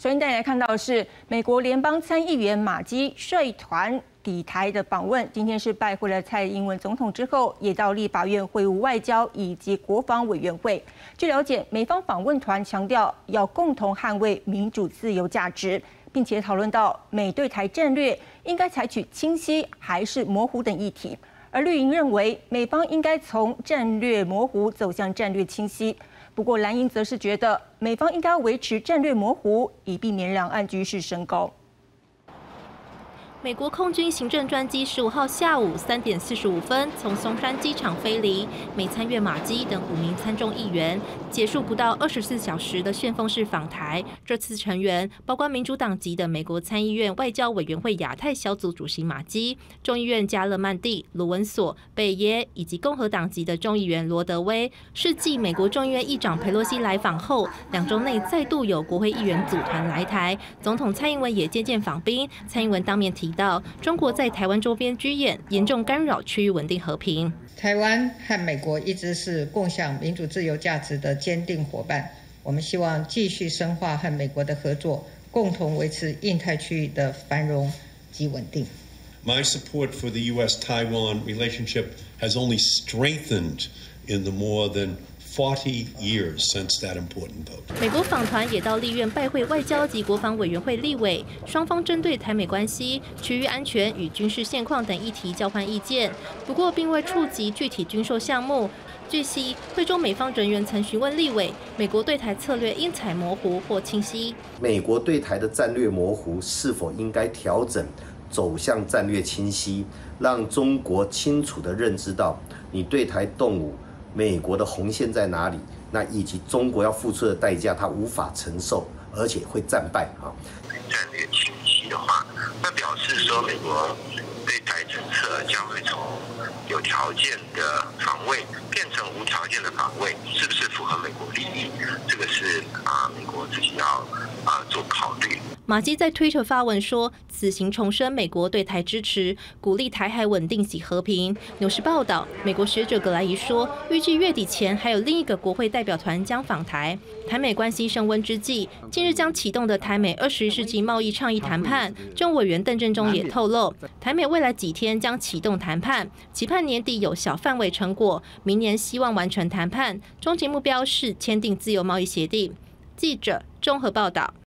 首先带来看到的是美国联邦参议员马基率团抵台的访问，今天是拜会了蔡英文总统之后，也到立法院会晤外交以及国防委员会。据了解，美方访问团强调要共同捍卫民主自由价值，并且讨论到美对台战略应该采取清晰还是模糊等议题。而绿营认为，美方应该从战略模糊走向战略清晰。不过蓝营则是觉得，美方应该维持战略模糊，以避免两岸局势升高。 美国空军行政专机15号下午3点45分从松山机场飞离，美参院马基等5名参众议员结束不到24小时的旋风式访台。这次成员包括民主党籍的美国参议院外交委员会亚太小组主席马基、众议院加勒曼地、卢文索、贝耶以及共和党籍的众议员罗德威，是继美国众议院议长佩洛西来访后，2周内再度有国会议员组团来台。总统蔡英文也接见访宾，蔡英文当面提到，中国在台湾周边居演，严重干扰区域稳定和平。 台湾和美国一直是共享民主自由价值的坚定伙伴，我们希望继续深化和美国的合作，共同维持印太区域的繁荣及稳定。 My support for the U.S.-Taiwan relationship has only strengthened in the more than 40 years since that important vote. 美国访团也到立院拜会外交及国防委员会立委，双方针对台美关系、区域安全与军事现况等议题交换意见，不过并未触及具体军售项目。据悉，会中美方人员曾询问立委，美国对台策略应采模糊或清晰。 美国对台的战略模糊是否应该调整，走向战略清晰，让中国清楚地认知到你对台动武，美国的红线在哪里？那以及中国要付出的代价，他无法承受，而且会战败啊。 战略清晰的话，那表示说美国对台政策将会从有条件的防卫变成无条件的防卫，是不是符合美国利益？这个是美国自己要做考虑。 马基在推特发文说，此行重申美国对台支持，鼓励台海稳定及和平。纽时报道，美国学者格莱仪说，预计月底前还有另一个国会代表团将访台。台美关系升温之际，近日将启动的台美21世纪贸易倡议谈判，政务委员邓振中也透露，台美未来几天将启动谈判，期盼年底有小范围成果，明年希望完成谈判，终极目标是签订自由贸易协定。记者综合报道。